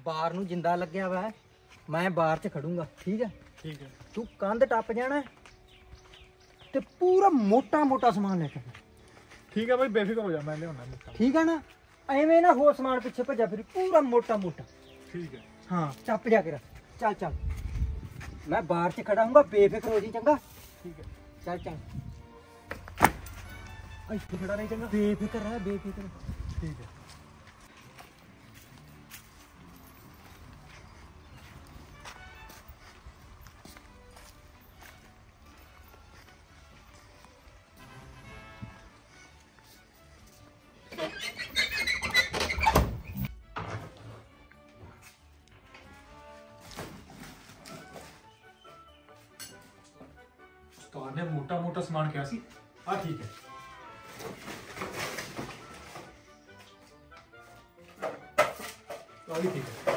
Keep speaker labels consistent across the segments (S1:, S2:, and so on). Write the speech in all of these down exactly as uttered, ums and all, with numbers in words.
S1: बार नूं जिंदा लग्या वा है, मैं बार च खड़ूंगा, ठीक है?
S2: ठीक है।
S1: तू कंध टप जाना ते पूरा मोटा मोटा समान लेके आना।
S2: ठीक है भाई, बेफिक्र हो जा, मैं लियाउणा मोटा।
S1: ठीक है ना? एवें ना हो समान पिछे भजा फिर, पूरा मोटा मोटा।
S2: ठीक है।
S1: हाँ टप जा के रख। चल चल, मैं बार च खड़ा हूँगा, बेफिक्र हो जी, चंगा?
S2: ठीक है।
S1: चल चल,
S2: ਇੱਥੇ ਖੜਾ ਨਹੀਂ ਚੰਗਾ?
S1: बेफिक्र है, बेफिक्र।
S2: ठीक है। तो आपने मोटा मोटा सामान क्या सी? हाँ ठीक है। तो अभी ठीक है।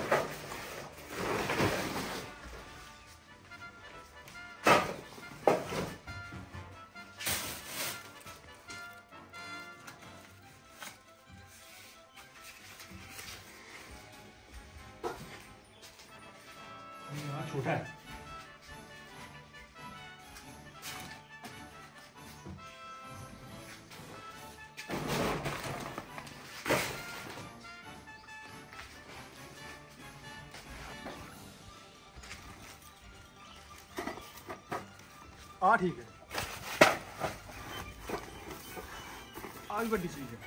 S2: यहाँ छोटा है। हाँ ठीक है। आज बड़ी चीज है।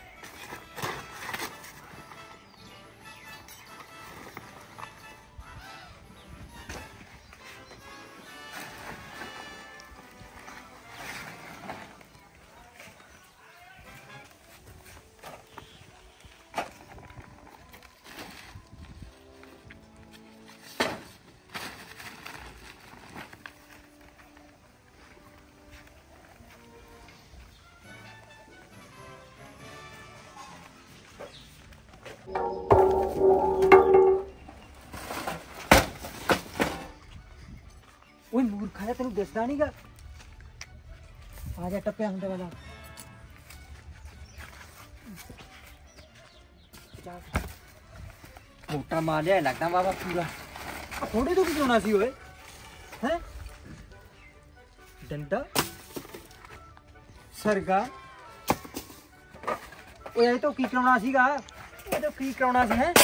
S1: ओए मूर्खा है, तेन दसदा नहीं गा? आ जा टप्पिया होंदे वाला। मोटा मार लिया लगता बाबा पूरा। थोड़े तो क्यों ना सी ओए? हैं? डंडा सरगा ओए ये तो की कराउणा सीगा? ये तो की कराउणा सी है?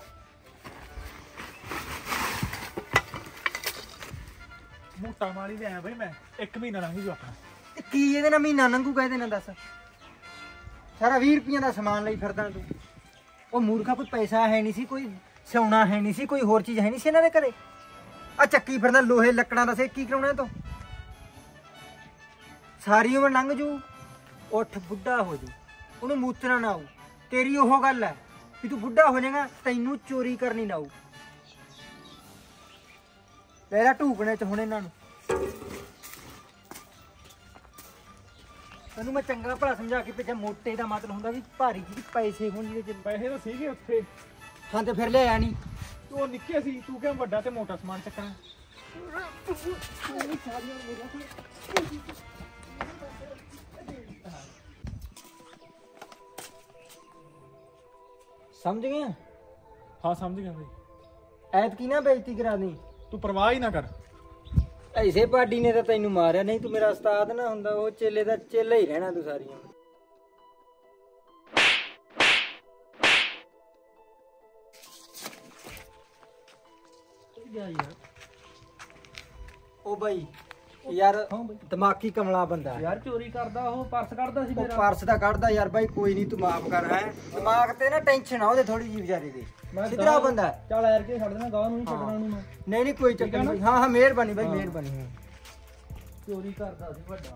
S2: मोटा माली ले आया भाई मैं, एक महीना लंघ जू अपना।
S1: की ਇਹਦੇ ਨਾਲ ਮਹੀਨਾ ਲੰਘੂ ਕਹਿ ਦੇਣਾ ਦੱਸ? ਸਾਰਾ ਵੀਹ ਰੁਪਈਆਂ ਦਾ ਸਮਾਨ ਲਈ ਫਿਰਦਾ ਤੂੰ। ਉਹ ਮੂਰਖਾ ਕੋਈ ਪੈਸਾ ਹੈ ਨਹੀਂ ਸੀ, ਕੋਈ ਸੋਨਾ ਹੈ ਨਹੀਂ ਸੀ, ਕੋਈ ਹੋਰ ਚੀਜ਼ ਹੈ ਨਹੀਂ ਸੀ ਇਹਨਾਂ ਦੇ ਘਰੇ। ਆ ਚੱਕੀ ਫਿਰਦਾ ਲੋਹੇ ਲੱਕੜਾਂ ਦਾ ਸੇ ਕੀ ਕਰਾਉਣਾ ਤੂੰ? ਸਾਰੀ ਉਮਰ ਲੰਘ ਜੂ, ਉੱਠ ਬੁੱਢਾ ਹੋ ਜੂ, ਉਹਨੂੰ ਮੂਤਰਾ ਨਾ ਆਊ। ਤੇਰੀ ਉਹ ਗੱਲ ਹੈ ਵੀ ਤੂੰ ਬੁੱਢਾ ਹੋ ਜਾਏਗਾ, ਤੈਨੂੰ ਚੋਰੀ ਕਰਨੀ ਨਾ ਆਊ। ਪਹਿਲਾਂ ਢੂਕਣੇ ਚ ਹੁਣ ਇਹਨਾਂ ਨੂੰ। ਤੈਨੂੰ ਮੈਂ ਚੰਗਾ ਭਲਾ ਸਮਝਾ ਕੇ ਭੇਜਿਆ, ਮੋਟੇ ਦਾ ਮਤਲਬ ਹੁੰਦਾ ਵੀ ਭਾਰੀ ਜਿਹੀ ਪੈਸੇ ਹੋਣ ਜਿਹਦੇ ਚ।
S2: ਪੈਸੇ ਤਾਂ ਸੀਗੇ ਉੱਥੇ।
S1: ਹਾਂ ਤੇ ਫਿਰ ਲਿਆਇਆ ਨਹੀਂ?
S2: ਤੂੰ ਨਿੱਕੇ ਸੀ, ਤੂੰ ਕਿਉਂ ਵੱਡਾ ਤੇ ਮੋਟਾ ਸਮਾਨ ਚੱਕਣਾ?
S1: ਸਮਝ ਗਿਆ?
S2: ਹਾਂ ਸਮਝ ਗਿਆ ਬਈ।
S1: ਐਤਕੀ ਨਾ ਬੇਇੱਜ਼ਤੀ ਕਰਾ ਦੀ।
S2: ਤੂੰ ਪਰਵਾਹ ਹੀ ਨਾ ਕਰ।
S1: ਐਸੇ ਪਾਰਟੀ ਨੇ ਤਾਂ ਤੈਨੂੰ ਮਾਰਿਆ, ਨਹੀਂ ਤੂੰ ਮੇਰਾ ਉਸਤਾਦ ਨਾ ਹੁੰਦਾ, ਉਹ ਚੇਲੇ ਦਾ ਚੇਲਾ ਹੀ ਰਹਿਣਾ ਤੂੰ ਸਾਰੀਆਂ। ਯਾਰ ਉਹ ਬਾਈ ਯਾਰ ਦਿਮਾਗੀ ਕਮਲਾ ਬੰਦਾ ਯਾਰ, ਚੋਰੀ ਕਰਦਾ ਉਹ, ਪਰਸ ਕੱਢਦਾ ਸੀ ਮੇਰਾ। ਪਰਸ ਤਾਂ ਕੱਢਦਾ ਯਾਰ ਬਾਈ, ਕੋਈ ਨਹੀਂ ਤੂੰ ਮਾਫ ਕਰ। ਹੈ ਦਿਮਾਗ ਤੇ ਨਾ ਟੈਨਸ਼ਨ ਆ ਉਹਦੇ ਥੋੜੀ ਜਿਹੀ ਵਿਚਾਰੇ ਦੀ, ਸਿੱਧਰਾ ਬੰਦਾ। ਚੱਲ ਯਾਰ ਕੇ ਛੱਡ ਦੇਣਾ, ਗਾਹ ਨੂੰ ਨਹੀਂ ਛੱਡਣਾ ਉਹਨੂੰ ਮੈਂ। ਨਹੀਂ ਨਹੀਂ ਕੋਈ ਚੱਕਰ ਨਹੀਂ। ਹਾਂ ਹਾਂ ਮਿਹਰਬਾਨੀ ਬਾਈ, ਮਿਹਰਬਾਨੀ। ਚੋਰੀ ਕਰਦਾ ਸੀ ਵੱਡਾ।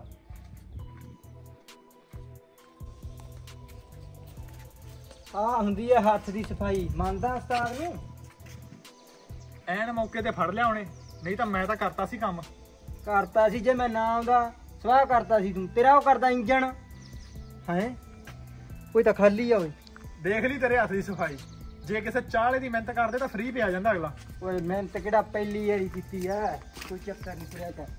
S1: ਆ ਹੁੰਦੀ ਹੈ ਹੱਥ ਦੀ ਸਫਾਈ, ਮੰਨਦਾ ਉਸਤਾਦ ਨੂੰ?
S2: ਐਨ ਮੌਕੇ ਤੇ ਫੜ ਲਿਆ ਉਹਨੇ, ਨਹੀਂ ਤਾਂ ਮੈਂ ਤਾਂ ਕਰਤਾ ਸੀ ਕੰਮ।
S1: ਕਰਤਾ ਸੀ, ਜੇ ਮੈਂ ਨਾ ਆਉਂਦਾ ਸਵਾਹ ਕਰਤਾ ਸੀ ਤੂੰ। ਤੇਰਾ ਉਹ ਕਰਦਾ ਇੰਜਣ ਹੈ, ਕੋਈ ਤਾਂ ਖਾਲੀ ਆ। ਓਏ
S2: ਦੇਖ ਲਈ ਤੇਰੇ ਹੱਥ ਦੀ ਸਫਾਈ। ਜੇ ਕਿਸੇ ਚਾਲੇ ਦੀ ਮਿਹਨਤ ਕਰਦੇ ਤਾਂ ਫ੍ਰੀ ਪਿਆ ਜਾਂਦਾ ਅਗਲਾ।
S1: ਓਏ ਮਿਹਨਤ ਕਿਹੜਾ ਪਹਿਲੀ ਵਾਰੀ ਕੀਤੀ ਆ, ਕੋਈ ਚੱਕਰ ਨਹੀਂ ਤੇਰਾ ਤਾਂ।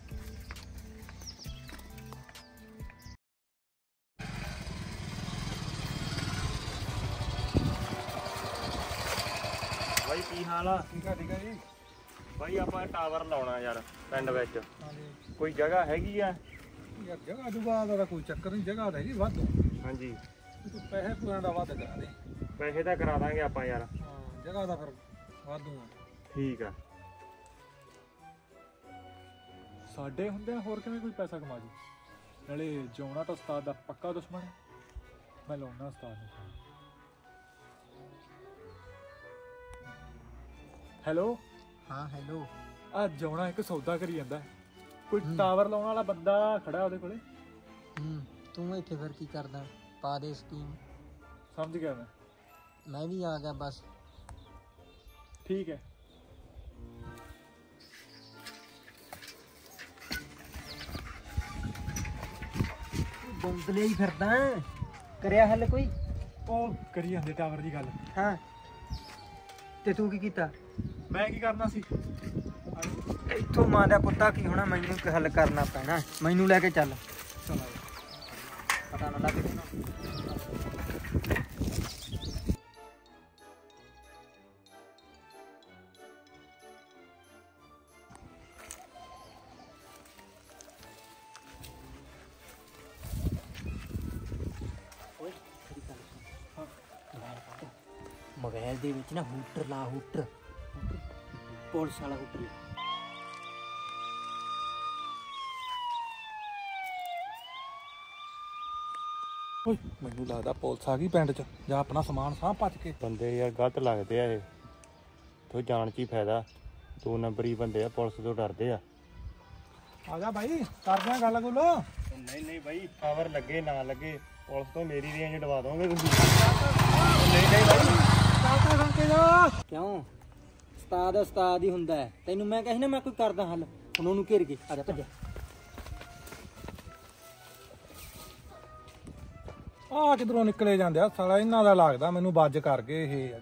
S3: ਬਾਈ ਕੀ ਹਾਲ ਹਾਲ ਆ?
S2: ਠੀਕ ਆ ਠੀਕ ਆ ਜੀ।
S3: ਬਾਈ ਆਪਾਂ ਟਾਵਰ ਲਾਉਣਾ ਯਾਰ ਪਿੰਡ ਵਿੱਚ,
S2: ਹਾਂਜੀ
S3: ਕੋਈ ਜਗ੍ਹਾ ਹੈਗੀ ਆ?
S2: ਯਾਰ ਜਗ੍ਹਾ ਜੁਗਾ ਦਾ ਕੋਈ ਚੱਕਰ ਨਹੀਂ, ਜਗ੍ਹਾ ਤਾਂ ਹੈਗੀ ਵਾਧੂ।
S3: ਹਾਂਜੀ
S2: ਤੂੰ ਪੈਸੇ ਪੂਰਾਂ ਦਾ ਵੱਧ ਕਰਾ ਦੇ।
S3: ਪੈਸੇ ਤਾਂ ਕਰਾ ਦਾਂਗੇ ਆਪਾਂ ਯਾਰ।
S2: ਹਾਂ ਜਗ੍ਹਾ ਦਾ ਫਿਰ ਵਾਧੂ ਆ।
S3: ਠੀਕ ਆ।
S2: ਸਾਡੇ ਹੁੰਦੇ ਹੋਰ ਕਿਵੇਂ ਕੋਈ ਪੈਸਾ ਕਮਾ ਜੂ? ਨਾਲੇ ਜਿਉਣਾ ਤਾਂ ਉਸਤਾਦ ਦਾ ਪੱਕਾ ਦੁਸ਼ਮਣ ਹੈ। ਮੈਂ ਲਾਉਣਾ ਉਸਤਾਦ ਨੂੰ। ਹੈਲੋ।
S1: ਹਾਂ ਹੈਲੋ।
S2: ਆ ਜਿਉਣਾ ਇੱਕ ਸੌਦਾ ਕਰੀ ਜਾਂਦਾ, ਕੋਈ ਟਾਵਰ ਲਾਉਣ ਵਾਲਾ ਬੰਦਾ ਖੜਾ ਉਹਦੇ ਕੋਲੇ।
S1: ਹੂੰ ਤੂੰ ਇੱਥੇ ਫਿਰ ਕੀ ਕਰਦਾ? ਪਾ ਦੇ ਸਕੀਮ।
S2: ਸਮਝ ਗਿਆ ਮੈਂ
S1: ਮੈਂ ਵੀ ਆ ਗਿਆ ਬਸ।
S2: ਠੀਕ ਹੈ।
S1: ਬੰਦਲੇ ਹੀ ਫਿਰਦਾ ਕਰਿਆ ਹੱਲ ਕੋਈ?
S2: ਉਹ ਕਰੀ ਜਾਂਦੇ ਟਾਵਰ ਦੀ ਗੱਲ।
S1: ਹਾਂ ਤੇ ਤੂੰ ਕੀ ਕੀਤਾ?
S2: ਮੈਂ ਕੀ ਕਰਨਾ ਸੀ?
S1: ਇੱਥੋਂ ਮਾਂ ਦਾ ਪੁੱਤਾ ਕੀ ਹੋਣਾ, ਮੈਨੂੰ ਇੱਕ ਹੱਲ ਕਰਨਾ ਪੈਣਾ। ਮੈਨੂੰ ਲੈ ਕੇ ਚੱਲ।
S2: ਚਲ
S1: ਪਤਾ ਨਾ ਲੱਗੇ ਨਾ। ਮੋਬਾਈਲ ਦੇ ਵਿੱਚ ਨਾ ਹੂਟਰ ਲਾ, ਹੂਟਰ ਪੁਲਿਸ ਵਾਲਾ ਹੂਟਰ ਲਾ।
S2: ਓਏ ਮੈਨੂੰ ਲੱਗਦਾ ਪੁਲਿਸ ਆ ਗਈ ਪਿੰਡ 'ਚ, ਜਾਂ ਆਪਣਾ ਸਮਾਨ ਸਾਹ ਭੱਜ ਕੇ।
S3: ਬੰਦੇ ਯਾਰ ਗਲਤ ਲੱਗਦੇ ਆ ਇਹ, ਤੋ ਜਾਣ 'ਚ ਹੀ ਫਾਇਦਾ। ਦੋ ਨੰਬਰੀ ਬੰਦੇ ਆ, ਪੁਲਿਸ ਤੋਂ ਡਰਦੇ ਆ।
S2: ਆ ਜਾ ਬਾਈ ਕਰਦੇ ਆ ਗੱਲ ਗੁੱਲ।
S3: ਨਹੀਂ ਨਹੀਂ ਬਾਈ, ਟਾਵਰ ਲੱਗੇ ਨਾ ਲੱਗੇ ਪੁਲਿਸ ਤੋਂ ਮੇਰੀ ਰੇਂਜ ਡਵਾ ਦੋਗੇ ਤੁਸੀਂ।
S2: ਨਹੀਂ ਨਹੀਂ ਬਾਈ ਚੱਲਦਾ ਸੰਕੇ ਜਾ।
S1: ਕਿਉਂ? ਉਸਤਾਦ ਉਸਤਾਦ ਹੀ ਹੁੰਦਾ ਹੈ। ਤੈਨੂੰ ਮੈਂ ਕਹੀ ਨਾ ਮੈਂ ਕੋਈ ਕਰਦਾ ਹੱਲ। ਹੁਣ ਉਹਨੂੰ ਘੇਰ ਕੇ ਆ ਜਾ ਭੱਜਿਆ।
S2: ਆ ਕਿਧਰੋਂ ਨਿਕਲੇ ਜਾਂਦੇ ਆ ਸਾਲਾ, ਇਹਨਾਂ ਦਾ ਲੱਗਦਾ ਮੈਨੂੰ ਵੱਜ ਕਰ ਗਏ ਇਹ।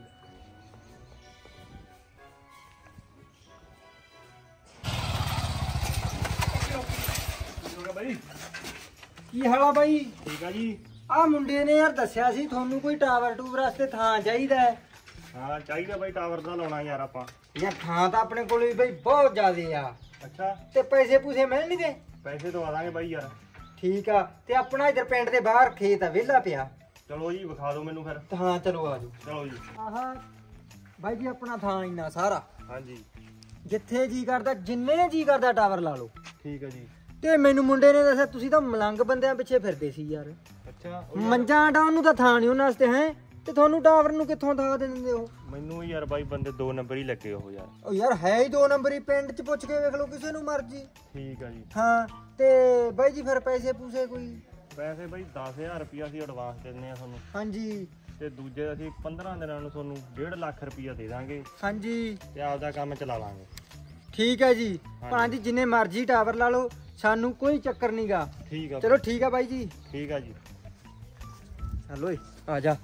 S2: ਬਾਈ
S1: ਕੀ ਹਾਲ ਆ ਬਾਈ?
S3: ਠੀਕ ਆ ਜੀ।
S1: ਆ ਮੁੰਡੇ ਨੇ ਯਾਰ ਦੱਸਿਆ ਸੀ ਤੁਹਾਨੂੰ ਕੋਈ ਟਾਵਰ ਟੂਵਰ ਵਾਸਤੇ ਥਾਂ ਚਾਹੀਦਾ ਹੈ।
S3: ਹਾਂ ਚਾਹੀਦਾ ਬਾਈ, ਟਾਵਰ ਦਾ ਲਾਉਣਾ ਯਾਰ ਆਪਾਂ।
S1: ਯਾਰ ਥਾਂ ਤਾਂ ਆਪਣੇ ਕੋਲ ਵੀ ਬਾਈ ਬਹੁਤ ਜ਼ਿਆਦੇ ਆ।
S3: ਅੱਛਾ
S1: ਤੇ ਪੈਸੇ ਪੂਸੇ ਮਿਲਣਗੇ?
S3: ਪੈਸੇ ਦਵਾ ਦਾਂਗੇ ਬਾਈ ਯਾਰ।
S1: ਠੀਕ ਆ। ਤੇ ਆਪਣਾ ਇਧਰ ਪਿੰਡ ਦੇ ਬਾਹਰ ਖੇਤ ਆ ਵਿਹਲਾ ਪਿਆ।
S3: ਚਲੋ ਜੀ ਵਿਖਾ ਦਿਓ ਮੈਨੂੰ ਫਿਰ।
S1: ਹਾਂ ਚਲੋ ਆ ਜਾਓ।
S3: ਚਲੋ ਜੀ।
S1: ਆਹਾ ਬਾਈ ਜੀ ਆਪਣਾ ਥਾਂ ਇੰਨਾ ਸਾਰਾ,
S3: ਹਾਂਜੀ
S1: ਜਿੱਥੇ ਜੀ ਕਰਦਾ ਜਿੰਨੇ ਜੀ ਕਰਦਾ ਟਾਵਰ ਲਾ ਲਓ।
S3: ਠੀਕ ਆ ਜੀ।
S1: ਤੇ ਮੈਨੂੰ ਮੁੰਡੇ ਨੇ ਦੱਸਿਆ ਤੁਸੀਂ ਤਾਂ ਮਲੰਗ ਬੰਦਿਆਂ ਪਿੱਛੇ ਫਿਰਦੇ ਸੀ ਯਾਰ।
S3: ਅੱਛਾ
S1: ਮੰਜਾਂ ਡਾਉਣ ਨੂੰ ਤਾਂ ਥਾਂ ਨਹੀਂ ਉਹਨਾਂ ਵਾਸਤੇ ਹੈ, ਤੇ ਤੁਹਾਨੂੰ ਟਾਵਰ ਨੂੰ ਕਿੱਥੋਂ ਥਾਂ ਦੇ ਦਿੰਦੇ ਹੋ?
S3: ਮੈਨੂੰ ਯਾਰ ਬਾਈ ਬੰਦੇ ਦੋ ਨੰਬਰ ਹੀ ਲੱਗੇ ਉਹ ਯਾਰ।
S1: ਉਹ ਯਾਰ ਹੈ ਹੀ ਦੋ ਨੰਬਰੀ, ਪਿੰਡ 'ਚ ਪੁੱਛ ਕੇ ਵੇਖ ਲਓ ਕਿਸੇ ਨੂੰ ਮਰਜੀ।
S3: ਠੀਕ ਆ ਜੀ।
S1: ਹਾਂ ਤੇ ਬਾਈ ਜੀ ਫਿਰ ਪੈਸੇ ਪੂਸੇ ਕੋਈ?
S3: ਪੈਸੇ ਬਾਈ ਦਸ ਹਜ਼ਾਰ ਰੁਪਇਆ ਅਸੀਂ ਐਡਵਾਂਸ ਦਿੰਦੇ ਆ ਤੁਹਾਨੂੰ,
S1: ਹਾਂਜੀ
S3: ਤੇ ਦੂਜੇ ਅਸੀਂ ਪੰਦਰਾਂ ਦਿਨਾਂ ਨੂੰ ਤੁਹਾਨੂੰ ਡੇਢ ਲੱਖ ਰੁਪਇਆ ਦੇ ਦਾਂਗੇ,
S1: ਹਾਂਜੀ
S3: ਤੇ ਆਪਦਾ ਕੰਮ ਚਲਾ ਲਾਂਗੇ।
S1: ਠੀਕ ਹੈ ਜੀ। ਭਾਂਜੀ ਜਿੰਨੇ ਮਰਜੀ ਟਾਵਰ ਲਾ ਲਓ, ਸਾਨੂੰ ਕੋਈ ਚੱਕਰ ਨਹੀਂਗਾ।
S3: ਠੀਕ ਆ
S1: ਚਲੋ ਠੀਕ ਆ ਬਾਈ ਜੀ।
S3: ਠੀਕ ਆ ਜੀ।
S1: ਹਲੋ ਓਏ ਆ ਜਾ।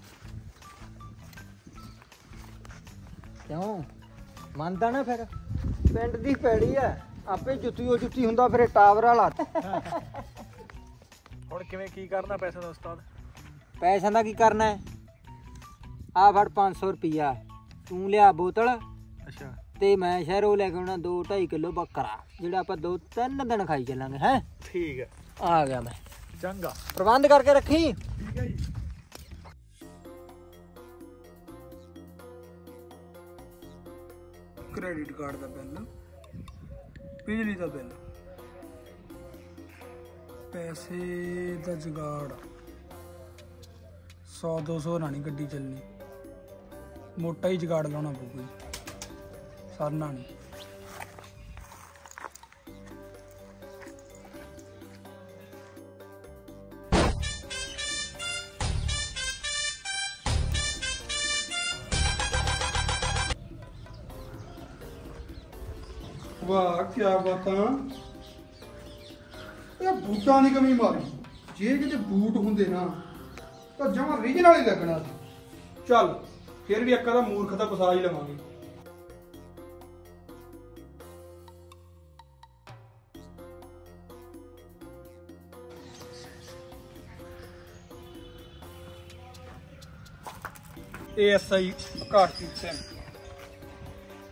S1: ਕਿਉਂ ਮੰਨਦਾ ਨਾ? ਫਿਰ ਪਿੰਡ ਦੀ ਪੈੜੀ ਆ, ਆਪੇ ਜੁੱਤੀ ਉਹ ਜੁੱਤੀ ਹੁੰਦਾ ਫਿਰ ਟਾਵਰ ਵਾਲਾ।
S2: ਹੁਣ ਕਿਵੇਂ ਕੀ ਕਰਨਾ ਪੈਸੇ ਦਾ ਉਸਤਾਦ?
S1: ਪੈਸਿਆਂ ਦਾ ਕੀ ਕਰਨਾ ਹੈ? ਆ ਫੜ ਪੰਜ ਸੌ ਰੁਪਈਆ, ਤੂੰ ਲਿਆ ਬੋਤਲ
S2: ਅੱਛਾ
S1: ਤੇ ਮੈਂ ਸ਼ਹਿਰੋਂ ਲੈ ਕੇ ਆਉਣਾ ਦੋ ਢਾਈ ਕਿਲੋ ਬੱਕਰਾ, ਜਿਹੜਾ ਆਪਾਂ ਦੋ ਤਿੰਨ ਦਿਨ ਖਾਈ ਚੱਲਾਂਗੇ। ਹੈ
S2: ਠੀਕ ਹੈ,
S1: ਆ ਗਿਆ ਮੈਂ।
S2: ਚੰਗਾ
S1: ਪ੍ਰਬੰਧ ਕਰਕੇ ਰੱਖੀ।
S2: ਠੀਕ ਹੈ ਜੀ। ਕ੍ਰੈਡਿਟ ਕਾਰਡ ਦਾ ਬਿੱਲ, ਬਿਜਲੀ ਦਾ ਬਿੱਲ, ਪੈਸੇ ਦਾ ਜੁਗਾੜ। ਸੌ ਦੋ ਸੌ ਨਾਲ ਨਹੀਂ ਗੱਡੀ ਚੱਲਣੀ, ਮੋਟਾ ਹੀ ਜੁਗਾੜ ਲਾਉਣਾ ਪਊਗਾ, ਸਰਨਾ ਨਹੀਂ।
S4: ਵਾਹ ਕੀ ਬਾਤਾਂ, ਇਹ ਬੂਟਾਂ ਦੀ ਕਮੀ ਮਾਰੀ। ਜੇ ਕਿਤੇ ਬੂਟ ਹੁੰਦੇ ਨਾ ਤਾਂ ਜਮਾਂ ਰੀਜਨਲ ਹੀ ਲੱਗਣਾ ਸੀ। ਚੱਲ ਫਿਰ ਵੀ ਇੱਕ ਦਾ ਮੂਰਖ ਦਾ ਫਸਾ ਹੀ ਲਵਾਂਗੇ। A S I Akashdeep Singh,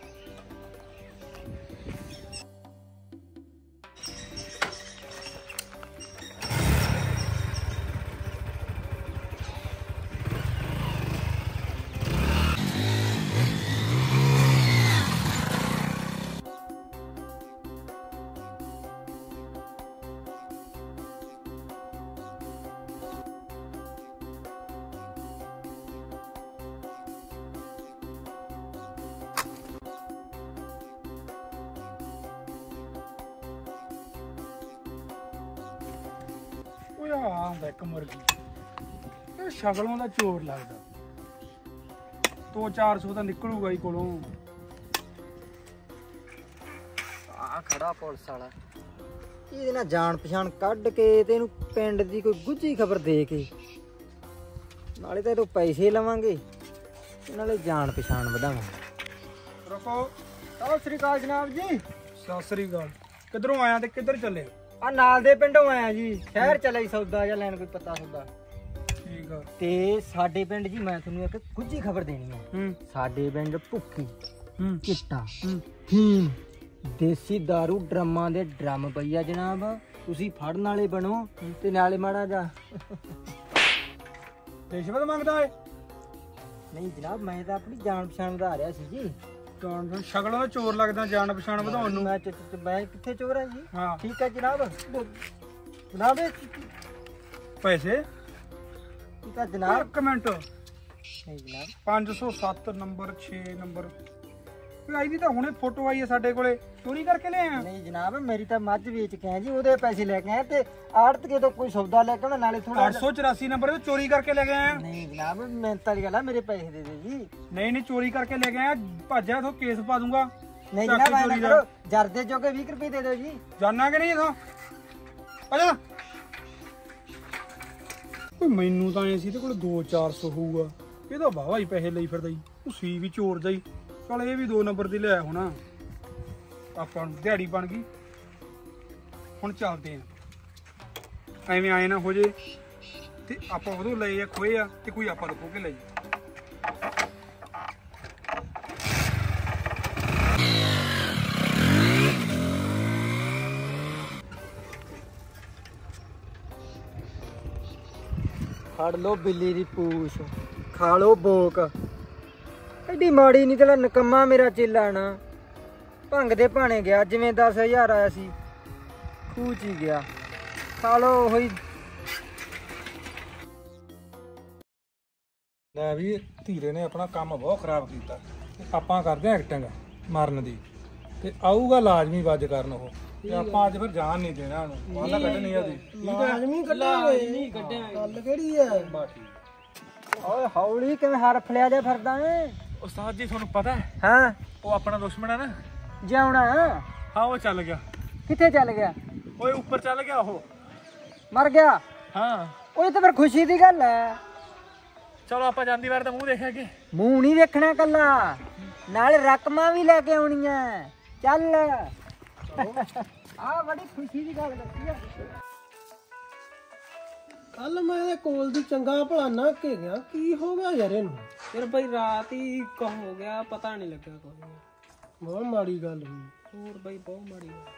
S4: ਓਏ ਆ ਹੁੰਦਾ ਇੱਕ ਮੁਰਗੀ ਇਹ ਸ਼ਕਲੋਂ ਦਾ ਚੋਰ ਲੱਗਦਾ ਦੋ ਚਾਰ ਸੌ ਤਾਂ ਨਿਕਲੂਗਾ ਹੀ ਕੋਲੋਂ
S1: ਆ ਖੜਾ ਪੁਲਿਸ ਵਾਲਾ ਇਹਦੇ ਨਾਲ ਜਾਣ ਪਛਾਣ ਕੱਢ ਕੇ ਤੇ ਇਹਨੂੰ ਪਿੰਡ ਦੀ ਕੋਈ ਗੁੱਝੀ ਖਬਰ ਦੇ ਕੇ ਨਾਲੇ ਤਾਂ ਇਹਦੋਂ ਪੈਸੇ ਲਵਾਂਗੇ ਤੇ ਨਾਲੇ ਜਾਣ ਪਛਾਣ ਵਧਾਵਾਂਗੇ।
S4: ਰੁਕੋ।
S1: ਸਤਿ ਸ੍ਰੀ ਅਕਾਲ ਜਨਾਬ ਜੀ।
S4: ਸਤਿ ਸ੍ਰੀ ਅਕਾਲ। ਕਿੱਧਰੋਂ ਆਇਆ ਤੇ ਕਿੱਧਰ ਚੱਲੇ?
S1: ਆ ਨਾਲ ਦੇ ਪਿੰਡੋਂ ਆਇਆ ਜੀ, ਸ਼ਹਿਰ ਚਲੇ ਸੌਦਾ ਜਾਂ ਲੈਣ ਕੋਈ ਪਤਾ ਸੌਦਾ।
S4: ਠੀਕ ਆ।
S1: ਤੇ ਸਾਡੇ ਪਿੰਡ ਜੀ ਮੈਂ ਤੁਹਾਨੂੰ ਇੱਕ ਗੁੱਝੀ ਖਬਰ ਦੇਣੀ ਹੈ।
S4: ਹੂੰ।
S1: ਸਾਡੇ ਪਿੰਡ ਭੁੱਕੀ
S4: ਹੂੰ।
S1: ਚਿੱਟਾ
S4: ਹੂੰ।
S1: ਫੀਮ ਦੇਸੀ ਦਾਰੂ ਡਰਮਾਂ ਦੇ ਡਰਮ ਪਈ ਆ ਜਨਾਬ, ਤੁਸੀਂ ਫੜਨ ਵਾਲੇ ਬਣੋ ਤੇ ਨਾਲੇ ਮਾੜਾ ਜਾ
S4: ਰਿਸ਼ਵਤ ਮੰਗਦਾ ਏ?
S1: ਨਹੀਂ ਜਨਾਬ, ਮੈਂ ਤਾਂ ਆਪਣੀ ਜਾਣ ਪਛਾਣ ਵਧਾ ਰਿਹਾ ਸੀ ਜੀ।
S4: ਜਾਣ ਸ਼ਕਲੋਂ ਦਾ ਚੋਰ ਲੱਗਦਾ, ਜਾਣ ਪਛਾਣ ਵਧਾਉਣ ਨੂੰ।
S1: ਮੈਂ ਚ- ਚ- ਮੈਂ ਕਿੱਥੇ ਚੋਰ ਹਾਂ ਜੀ?
S4: ਹਾਂ।
S1: ਠੀਕ ਹੈ ਜਨਾਬ। ਜਨਾਬ ਇਹ
S4: ਪੈਸੇ?
S1: ਠੀਕ ਹੈ ਜਨਾਬ।
S4: ਇੱਕ ਮਿੰਟ।
S1: ਨਹੀਂ ਜਨਾਬ,
S4: ਪੰਜ ਸੌ ਸੱਤ ਨੰਬਰ ਛੇ ਨੰਬਰ ਆਈ ਦੀ ਤਾਂ ਹੁਣੇ ਫੋਟੋ ਆਈ ਹੈ ਸਾਡੇ ਕੋਲੇ, ਚੋਰੀ ਕਰਕੇ ਲੈ ਆਇਆ?
S1: ਨਹੀਂ ਜਨਾਬ, ਮੇਰੀ ਤਾਂ ਮੱਝ ਵੇਚ ਕੇ ਆਇਆ ਜੀ, ਉਹਦੇ ਪੈਸੇ ਲੈ ਕੇ ਆਇਆ ਤੇ ਆੜਤੀਏ ਤੋਂ ਕੋਈ ਸੌਦਾ ਲੈ ਕੇ ਆਉਣਾ, ਨਾਲੇ ਥੋੜਾ
S4: ਅੱਠ ਸੌ ਚੁਰਾਸੀ ਨੰਬਰ ਤੇ ਚੋਰੀ ਕਰਕੇ ਲੈ ਕੇ ਆਇਆ?
S1: ਨਹੀਂ ਜਨਾਬ, ਮਿਹਨਤ ਵਾਲੀ ਗੱਲ ਆ, ਮੇਰੇ ਪੈਸੇ ਦੇ ਦੇ ਜੀ।
S4: ਨਹੀਂ ਨਹੀਂ, ਚੋਰੀ ਕਰਕੇ ਲੈ ਕੇ ਆਇਆ, ਭੱਜਿਆ ਤੋਂ ਕੇਸ ਪਾ ਦੂੰਗਾ।
S1: ਨਹੀਂ
S4: ਚੱਕ
S1: ਜਨਾਬ, ਐ ਨਾ
S4: ਚੋਰੀ ਦਾ।
S1: ਕਰੋ, ਜਰਦੇ ਜੋਗੇ ਵੀਹ ਰੁਪਏ ਦੇ ਦਿਓ ਜੀ।
S4: ਜਾਨਾ ਕਿ ਨਹੀਂ ਇਥੋਂ? ਅਜਾ ਕੋਈ ਮੈਨੂੰ ਤਾਂ ਐ ਸੀ ਤੇ ਕੋਲ ਦੋ ਚਾਰ ਸੌ ਹੋਊਗਾ, ਇਹਦਾ ਵਾਹਵਾ ਹੀ ਪੈਸੇ ਲਈ ਫਿਰਦਾ ਜੀ। ਉਹ ਸੀ ਵੀ ਚੋਰ ਜਾਈ, ਚਲ ਇਹ ਵੀ ਦੋ ਨੰਬਰ ਦੀ ਲਿਆ ਹੋਣਾ। ਆਪਾਂ ਨੂੰ ਦਿਹਾੜੀ ਬਣ ਗਈ, ਹੁਣ ਚੱਲਦੇ ਆ। ਐਵੇਂ ਆਏ ਨਾ ਹੋ ਜੇ ਤੇ ਆਪਾਂ ਉਦੋਂ ਲਏ ਆ ਖੋਏ ਆ ਤੇ ਕੋਈ ਆਪਾਂ ਲੁਕੋ ਕੇ ਲੈ ਜਾ।
S1: ਫੜ ਲੋ ਬਿੱਲੀ ਦੀ ਪੂਛ, ਖਾ ਲੋ ਬੋਕ। ਐਡੀ ਮਾੜੀ ਨਹੀਂ ਤੇ ਨਕਮਾ ਮੇਰਾ ਚੇਲਾ ਨਾ। ਭੰਗ ਦੇ ਭਾਣੇ ਗਿਆ, ਜਿਵੇਂ ਦਸ ਹਜ਼ਾਰ ਆਇਆ ਸੀ ਖੂਹ ਚ ਹੀ ਗਿਆ। ਖਾ ਲੋ ਉਹੀ।
S4: ਲੈ ਵੀ ਧੀਰੇ ਨੇ ਆਪਣਾ ਕੰਮ ਬਹੁਤ ਖਰਾਬ ਕੀਤਾ ਤੇ ਆਪਾਂ ਕਰਦੇ ਆ ਐਕਟਿੰਗ ਮਾਰਨ ਦੀ, ਤੇ ਆਊਗਾ ਲਾਜ਼ਮੀ ਵੱਜ ਕਰਨ ਉਹ, ਤੇ ਆਪਾਂ ਅੱਜ ਫਿਰ ਜਾਨ ਨਹੀਂ ਦੇਣਾ ਉਹਨੂੰ, ਵਾਲਾ ਕੱਢਣੀ ਆ ਉਹਦੀ। ਠੀਕ ਹੈ,
S1: ਲਾਜ਼ਮੀ ਕੱਢਾਂਗੇ। ਨਹੀਂ ਕੱਢਾਂਗੇ। ਗੱਲ ਕਿਹੜੀ ਹੈ?
S4: ਬਸ ਠੀਕ।
S1: ਓਏ ਹੌਲੀ ਕਿਵੇਂ ਹਰਫ ਲਿਆ ਜਾ ਫਿਰਦਾ ਏ?
S2: ਉਸਤਾਦ ਜੀ ਤੁਹਾਨੂੰ ਪਤਾ ਹੈ
S1: ਹਾਂ,
S2: ਉਹ ਆਪਣਾ ਦੁਸ਼ਮਣ ਹੈ ਨਾ?
S1: ਜਿਉਣਾ।
S2: ਹਾਂ ਉਹ ਚੱਲ ਗਿਆ।
S1: ਕਿੱਥੇ ਚੱਲ ਗਿਆ?
S2: ਓਏ ਉੱਪਰ ਚੱਲ ਗਿਆ ਉਹ।
S1: ਮਰ ਗਿਆ?
S2: ਹਾਂ
S1: ਉਹ ਤਾਂ ਫਿਰ ਖੁਸ਼ੀ ਦੀ ਗੱਲ ਹੈ।
S2: ਚਲੋ ਆਪਾਂ ਜਾਂਦੀ ਵਾਰ ਤਾਂ ਮੂੰਹ ਦੇਖਾਂਗੇ।
S1: ਮੂੰਹ ਨਹੀਂ ਵੇਖਣਾ ਕੱਲਾ, ਨਾਲ ਰਕਮਾਂ ਵੀ ਲੈ ਕੇ ਆਉਣੀਆਂ। ਚੱਲ ਆ ਬੜੀ ਖੁਸ਼ੀ ਦੀ ਗੱਲ ਦੱਸੀ ਆ।
S5: ਕੱਲ ਮੈਂ ਇਹਦੇ ਕੋਲ ਦੀ ਚੰਗਾ ਭਲਾ ਨਾ ਕੇ ਗਿਆ, ਕੀ ਹੋ ਗਿਆ ਯਾਰ ਇਹਨੂੰ?
S6: ਯਾਰ ਭਾਈ ਰਾਤ ਹੀ ਕੁਝ ਹੋ ਗਿਆ, ਪਤਾ ਨਹੀਂ ਲੱਗਾ ਕੋਈ।
S5: ਬਹੁਤ ਮਾੜੀ ਗੱਲ ਹੋਈ।
S6: ਹੋਰ ਭਾਈ ਬਹੁਤ ਮਾੜੀ ਗੱਲ।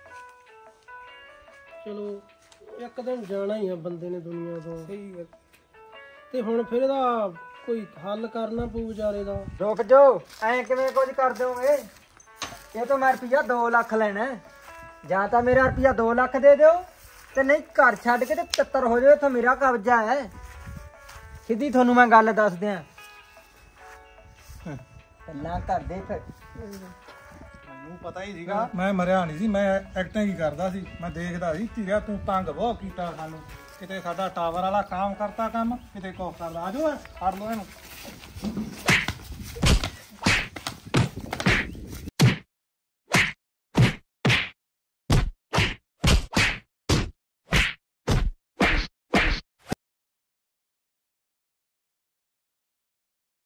S5: ਚਲੋ ਇੱਕ ਦਿਨ ਜਾਣਾ ਹੀ ਆ ਬੰਦੇ ਨੇ ਦੁਨੀਆ ਤੋਂ,
S6: ਸਹੀ ਗੱਲ।
S5: ਤੇ ਹੁਣ ਫਿਰ ਇਹਦਾ ਕੋਈ ਹੱਲ ਕਰਨਾ ਪਊ ਵਿਚਾਰੇ ਦਾ।
S1: ਰੁਕ ਜੋ, ਐ ਕਿਵੇਂ ਕੁਝ ਕਰ ਦੋਗੇ? ਇਹ ਤੋਂ ਮੈਂ ਰੁਪਿਆ ਦੋ ਲੱਖ ਲੈਣਾ, ਜਾਂ ਤਾਂ ਮੇਰਾ ਰੁਪਿਆ ਦੋ ਲੱਖ ਦੇ ਦਿਓ, ਤੇ ਨਹੀਂ ਘਰ ਛੱਡ ਕੇ ਤੇ ਤਿੱਤਰ ਹੋ ਜਾਓ, ਇੱਥੋਂ ਮੇਰਾ ਕਬਜ਼ਾ ਹੈ। ਸਿੱਧੀ ਤੁਹਾਨੂੰ ਮੈਂ ਗੱਲ ਦੱਸ ਦਿਆਂ, ਗੱਲਾਂ ਕਰਦੇ ਫਿਰ।
S3: ਮੈਨੂੰ ਪਤਾ ਹੀ ਸੀਗਾ।
S4: ਮੈਂ ਮਰਿਆ ਨਹੀਂ ਸੀ, ਮੈਂ ਐਕਟਿੰਗ ਹੀ ਕਰਦਾ ਸੀ। ਮੈਂ ਦੇਖਦਾ ਸੀ ਧੀਰਿਆ ਤੂੰ ਤੰਗ ਬਹੁਤ ਕੀਤਾ ਸਾਨੂੰ, ਕਿਤੇ ਸਾਡਾ ਟਾਵਰ ਵਾਲਾ ਕੰਮ ਕਰਤਾ ਕੰਮ, ਕਿਤੇ ਕੁਛ ਕਰਦਾ। ਆ ਜਾਓ ਫੜ ਲਓ ਇਹਨੂੰ।